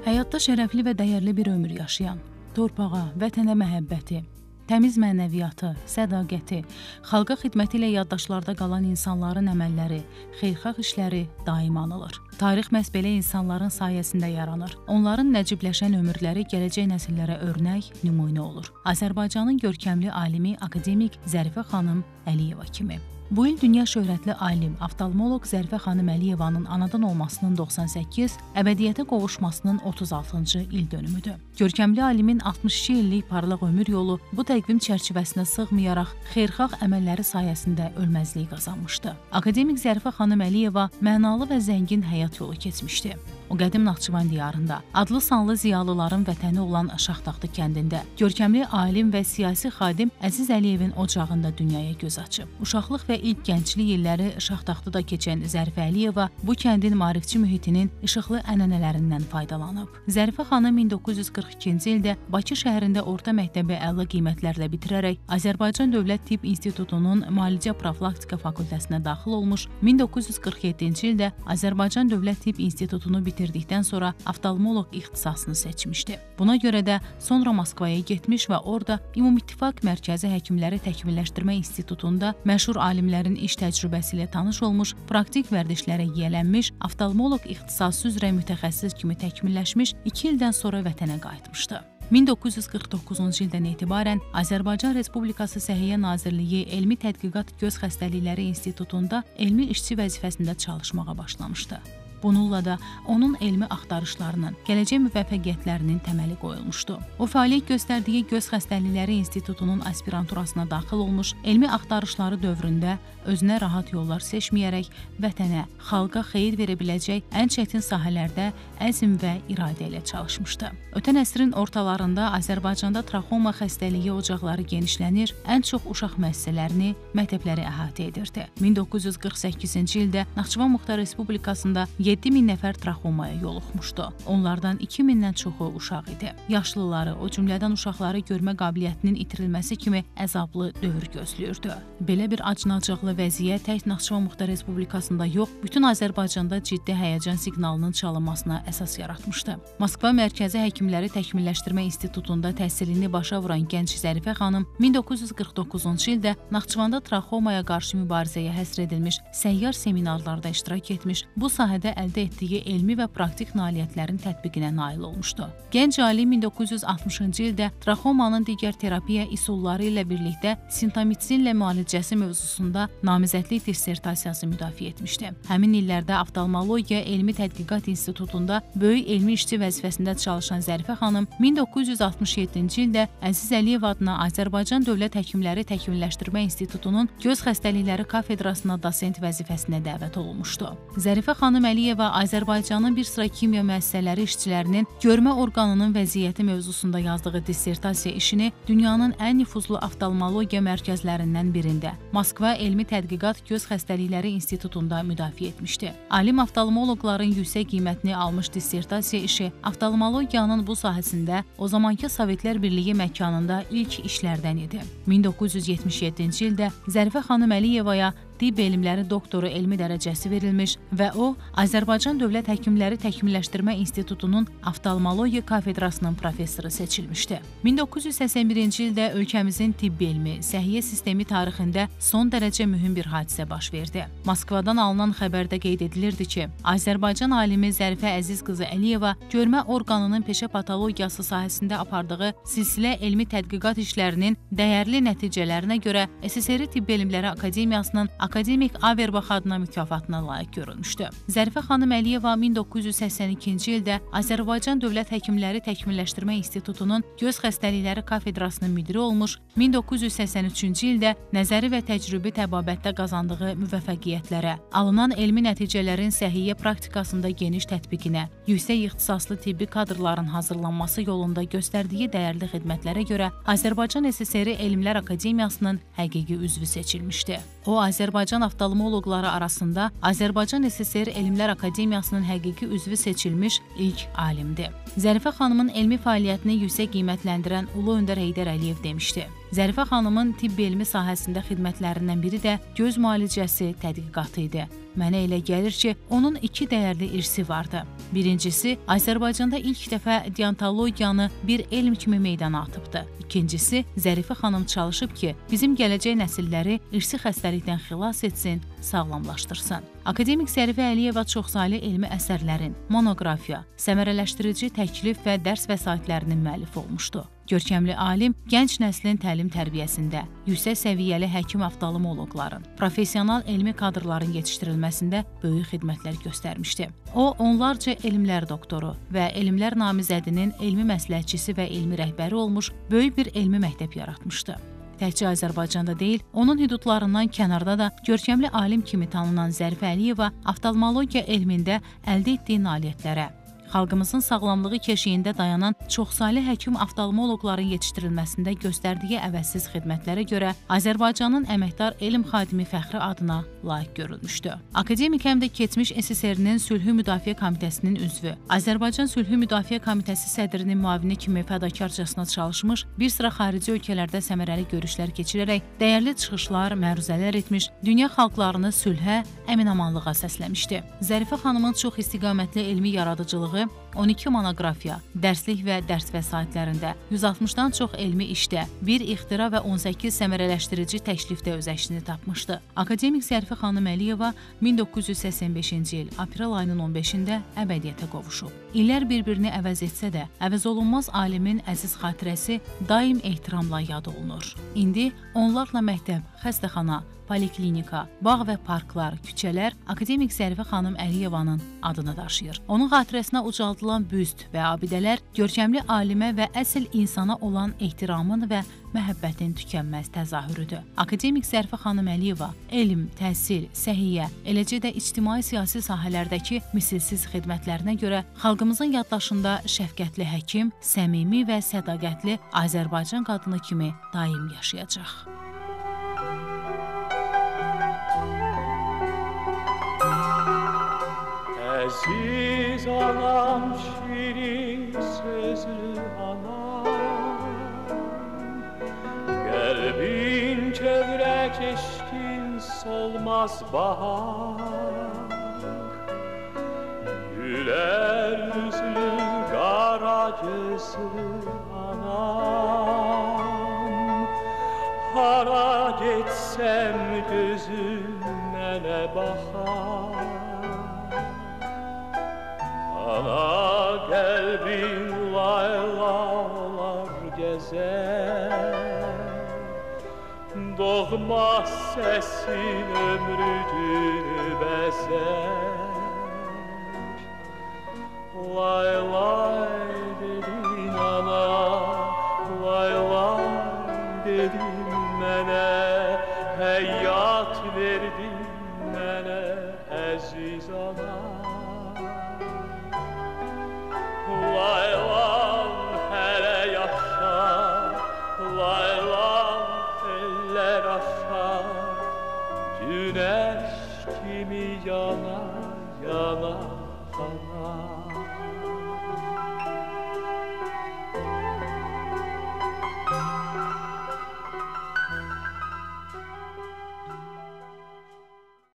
Həyatda şərəfli və dəyərli bir ömür yaşayan, torpağa, vətənə məhəbbəti, təmiz mənəviyyatı, sədaqəti, xalqa xidməti ilə yaddaşlarda qalan insanların əməlləri, xeyirxah işləri daim anılır. Tarix məhz belə insanların sayəsində yaranır. Onların nəcibləşən ömürləri gələcək nəsillərə örnək, nümunə olur. Azərbaycanın görkəmli alimi, akademik Zərifə xanım Əliyeva kimi. Bu il dünya şöhrətli alim, oftalmoloq Zərifə xanım Əliyevanın anadan olmasının 98, əbədiyyətə qovuşmasının 36-cı il dönümüdür. Görkəmli alimin 62 illik parlaq ömür yolu bu təqvim çərçivəsinə sığmayaraq xeyirxah əməlləri sayəsində ölməzlik qazanmışdı. Akademik Zərifə xanım Əliyeva mənalı və zəngin həyat yolu keçmişdi. O qədim Naxçıvan diyarında, adlı sanlı ziyalıların vətəni olan Şaxtaxtı kəndində, görkəmli alim və siyasi xadim Əziz Əliyevin ocağında dünyaya göz açıb. Uşaqlıq və ilk gənclik illəri Şaxtaxtıda keçən Zərifə Əliyeva bu kəndin maarifçi mühitinin işıqlı ənənələrindən faydalanıb. Zərifə xanım 1942-ci ildə Bakı şəhərində orta məktəbi əla qiymətlərlə bitirərək Azərbaycan Dövlət Tibb İnstitutunun Müalicə Profilaktika fakültəsinə daxil olmuş, 1947-ci ildə Azərbaycan Dövlət Tibb İnstitutunu bitirdikdən sonra oftalmoloq ixtisasını seçmişdi. Buna görə də sonra Moskvaya getmiş və orada Ümumİttifaq Mərkəzi Həkimləri Təkmilləşdirmə İnstitutunda məşhur alimlərin iş təcrübəsi ilə tanış olmuş, praktik vərdişlərə yiyələnmiş, oftalmoloq ixtisası üzrə mütəxəssis kimi təkmilləşmiş, 2 ildən sonra vətənə qayıtmışdı. 1949-cu ildən etibarən Azərbaycan Respublikası Səhiyyə Nazirliyi Elmi Tədqiqat Göz Xəstəlikləri İnstitutunda elmi işçi vəzifəsində çalışmağa başlamışdı. Bununla da onun elmi axtarışlarının, gələcək müvəffəqiyyətlərinin təməli qoyulmuşdu. O, fəaliyyət göstərdiyi Göz Xəstəlikləri İnstitutunun aspiranturasına daxil olmuş, elmi axtarışları dövründə özünə rahat yollar seçməyərək vətənə, xalqa xeyir verə biləcək ən çətin sahələrdə əzm və iradə ilə çalışmışdı. Ötən əsrin ortalarında Azərbaycanda traxoma xəstəliyi ocaqları genişlənir, ən çox uşaq müəssisələrini, məktəbləri əhatə edirdi. 1948-ci ildə Naxçıvan Muxtar Respublikasında 7.000 nəfər traxomaya yoluxmuşdu. Onlardan 2.000-dən çoxu uşaq idi. Yaşlıları, o cümlədən uşaqları görmə qabiliyyətinin itirilməsi kimi əzablı dövr gözləyirdi. Belə bir acınacaqlı vəziyyət tək Naxçıvan Muxtar Respublikasında yox, bütün Azərbaycanda ciddi həyəcan siqnalının çalınmasına əsas yaratmışdı. Moskva Mərkəzi Həkimləri Təkmilləşdirmə İnstitutunda təhsilini başa vuran gənc Zərifə xanım 1949-cu ildə Naxçıvanda traxomaya qarşı mübarizəyə həsr edilmiş səyyar seminarlarda iştirak etmiş, bu sahədə əldə etdiyi elmi və praktik nailiyyətlərin tətbiqinə nail olmuşdu. Gənc alim 1960-cı ildə traxomanın digər terapiya üsulları ilə birlikdə sintomitsinlə müalicəsi mövzusunda namizədlik dissertasiyası müdafiə etmişdi. Həmin illərdə Oftalmologiya Elmi Tədqiqat İnstitutunda böyük elmi işçi vəzifəsində çalışan Zərifə xanım 1967-ci ildə Əziz Əliyev adına Azərbaycan Dövlət Həkimləri Təkmilləşdirmə İnstitutunun Göz Xəstəlikləri kafedrasına dosent vəzifəsinə dəvət olunmuşdu. Zərifə xanım Əliyeva Azərbaycanın bir sıra kimya müəssisələri işçilərinin görmə orqanının vəziyyəti mövzusunda yazdığı dissertasiya işini dünyanın ən nüfuzlu oftalmologiya mərkəzlərindən birində, Moskva Elmi Tədqiqat Göz Xəstəlikləri İnstitutunda müdafiə etmişdi. Alim oftalmoloqların yüksək qiymətini almış dissertasiya işi oftalmologiyanın bu sahəsində o zamankı Sovetlər Birliyi məkanında ilk işlərdən idi. 1977-ci ildə Zərifə xanım Əliyevaya tibb elmləri doktoru elmi dərəcəsi verilmiş və o, Azərbaycan Dövlət Həkimləri Təkmilləşdirmə İnstitutunun oftalmologiya kafedrasının professoru seçilmişdi. 1981-ci ildə ölkəmizin tibb elmi, səhiyyə sistemi tarixində son dərəcə mühüm bir hadisə baş verdi. Moskvadan alınan xəbərdə qeyd edilirdi ki, Azərbaycan alimi Zərifə Əziz qızı Əliyeva görmə orqanının peşə patologiyası sahəsində apardığı silsilə elmi tədqiqat işlərinin dəyərli nəticələrinə görə SSR Tibb Elmləri Akademiyasının Akademik Averbach adına mükafatına layiq görülmüşdü. Zərifə xanım Əliyeva 1982-ci ildə Azərbaycan Dövlət Həkimləri Təkmilləşdirmə İnstitutunun Göz Xəstəlikləri kafedrasının müdiri olmuş, 1983-cü ildə nəzəri və təcrübi təbabətdə qazandığı müvəffəqiyyətlərə, alınan elmi nəticələrin səhiyyə praktikasında geniş tətbiqinə, yüksək ixtisaslı tibbi kadrların hazırlanması yolunda göstərdiyi dəyərli xidmətlərə görə Azərbaycan SSR Elmlər Akademiyasının həqiqi üzvü seçilmişdi. O, Azərbaycan oftalmoloqları arasında Azərbaycan SSR Elmlər Akademiyasının həqiqi üzvü seçilmiş ilk alimdir. Zərifə xanımın elmi fəaliyyətini yüksək qiymətləndirən Ulu Öndər Heydər Əliyev demişdi: Zərifə xanımın tibb elmi sahəsində xidmətlərindən biri də göz müalicəsi tədqiqatı idi. Mənə elə gəlir ki, onun 2 dəyərli irsi vardı. Birincisi, Azərbaycanda ilk dəfə deontologiyanı bir elm kimi meydana atıbdı. İkincisi, Zərifə xanım çalışıb ki, bizim gələcək nəsilləri irsi xəstəlikdən xilas etsin, sağlamlaşdırsın. Akademik Zərifə Əliyeva çoxsaylı elmi əsərlərin, monoqrafiya, səmərələşdirici təklif və dərs vəsaitlərinin müəllifi olmuşdu. Görkəmli alim gənc nəslin təlim-tərbiyəsində, yüksək səviyyəli həkim-oftalmoloqların, professional elmi kadrların yetişdirilməsində böyük xidmətlər göstərmişdi. O, onlarca elmlər doktoru və elmlər namizədinin elmi məsləhətçisi və elmi rəhbəri olmuş, böyük bir elmi məktəb yaratmışdı. Təkcə Azərbaycanda deyil, onun hüdudlarından kənarda da görkəmli alim kimi tanınan Zərifə Əliyeva oftalmologiya elmində əldə etdiyi nailiyyətlərə, xalqımızın sağlamlığı keşiyində dayanan çoxsaylı həkim-oftalmoloqların yetişdirilməsində göstərdiyi əvəzsiz xidmətlərə görə Azərbaycanın əməkdar elm xadimi fəxri adına layiq görülmüşdü. Akademik həm də keçmiş SSR-nin Sülhü Müdafiə Komitəsinin üzvü, Azərbaycan Sülhü Müdafiə Komitəsi sədrinin müavini kimi fədakarcasına çalışmış, bir sıra xarici ölkələrdə səmərəli görüşlər keçirərək dəyərli çıxışlar, məruzələr etmiş, dünya xalqlarını sülhə, əmin-amanlığa səsləmişdi. Zərifə xanımın çox istiqamətli elmi yaradıcılığı 12 monoqrafiya, dərslik və dərs vəsaitlərində, 160-dan çox elmi işdə, bir ixtira və 18 səmərələşdirici təklifdə öz əksini tapmışdı. Akademik Zərifə xanım Əliyeva 1985-ci il aprel ayının 15-də əbədiyyətə qovuşub. İllər bir-birini əvəz etsə də, əvəz olunmaz alimin əziz xatirəsi daim ehtiramla yad olunur. İndi onlarla məktəb, xəstəxana, poliklinika, bağ və parklar, küçələr Akademik Zərifə xanım Əliyevanın adını daşıyır. Onun xatirəsinə ucaldılan büst və abidələr görkəmli alimə və əsl insana olan ehtiramın və məhəbbətin tükənməz təzahürüdür. Akademik Zərifə xanım Əliyeva elm, təhsil, səhiyyə, eləcə də ictimai-siyasi sahələrdəki misilsiz xidmətlərinə görə xalqımızın yaddaşında şəfqətli həkim, səmimi və sədaqətli Azərbaycan qadını kimi daim yaşayacaq. Əziz anam, şirin sözlü anam, qəlbin çövrə keçdin solmaz bahar, gülər üzlü qara gözlü anam, hara getsəm gözüm mənə baxar. Ana qəlbin laylalar gəzər, doğma səsin ömrü günü bəzər. Lay lay dedin ana, lay lay dedin mənə, həyat verdin mənə əziz ana. Laylam hələ yaşa, laylam ellər aşa, günəş kimi yana yana.